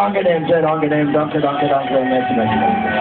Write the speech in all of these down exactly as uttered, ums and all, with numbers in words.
angenehm, sehr angenehm. Danke, danke, danke. Merci, merci.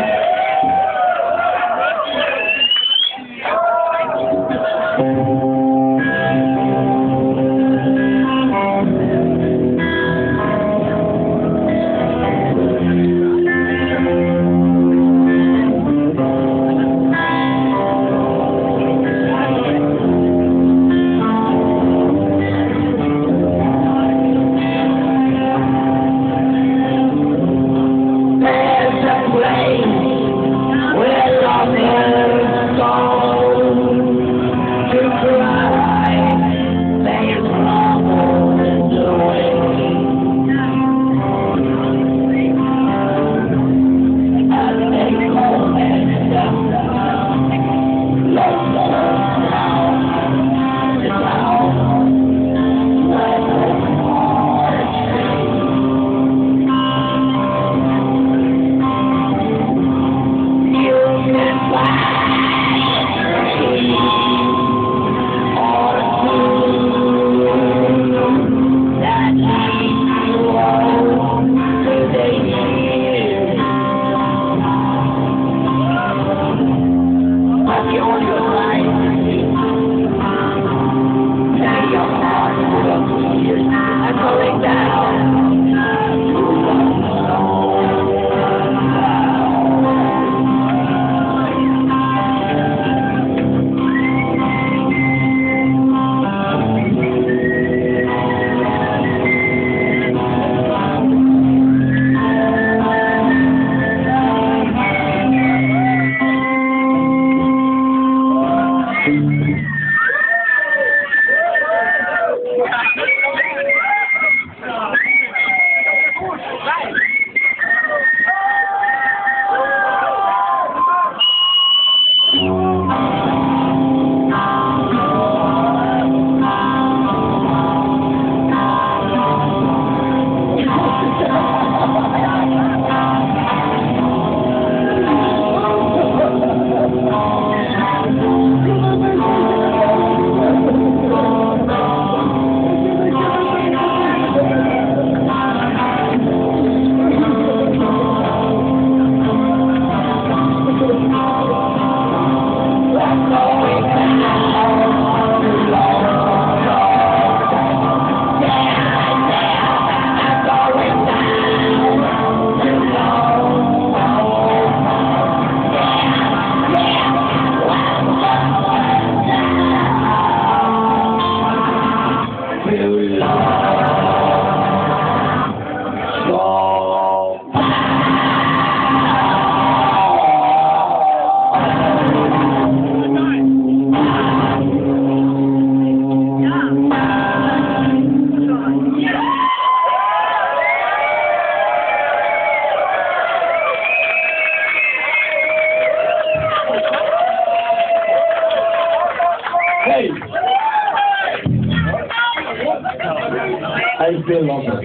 Ich bin locker.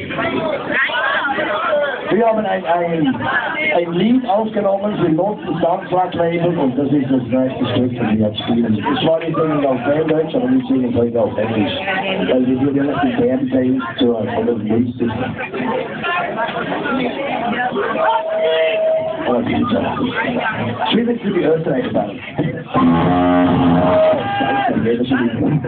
Wir haben ein, ein, ein Lied aufgenommen für Noten Soundtrack Label und das ist das nächste Stück, das wir jetzt spielen. Es war nicht singen auf Berndeutsch, aber wir singen heute auf Englisch. Weil wir hier relativ Berndeutsch zu einem Lied sind. Aber die ist ja schwierig für die Österreicher dann. Scheiße, jeder schon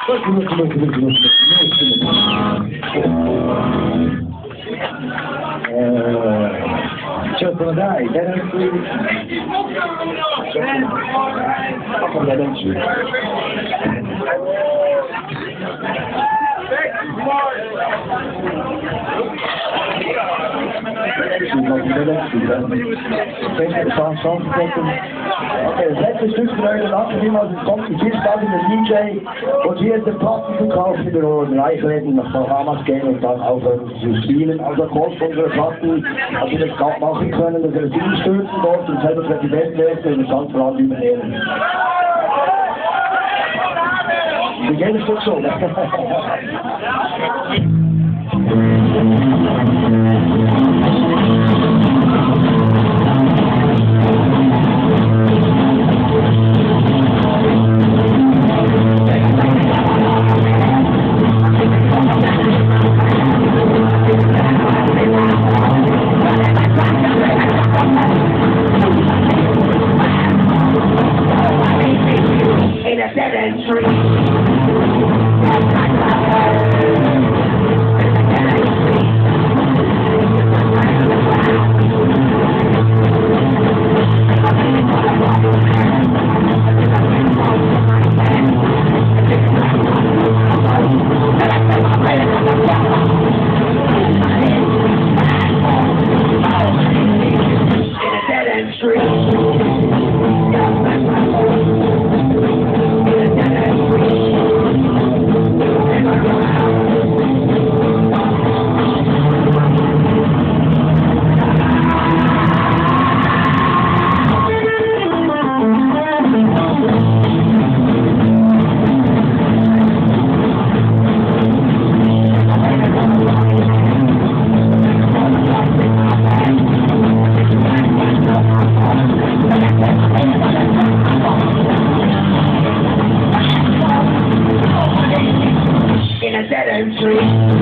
Look, look, look, look, look, look. Uh, just gonna die. That ain't free. Fucking that ain't true. Okay, das letzte Stück von eurer Nacht, wie man es kommt, viel Spaß in der D J und hier ist der Platten zu kaufen, wieder und Reichweiten nach Bahamas gehen und dann aufhören zu spielen. Also Kost unserer Platten, als wir das gerade machen können, dass wir das hinstürzen dort und selber Präsident werden und das ganze Land übernehmen. Wir gehen es doch schon. In a dead end street. In a dead end street.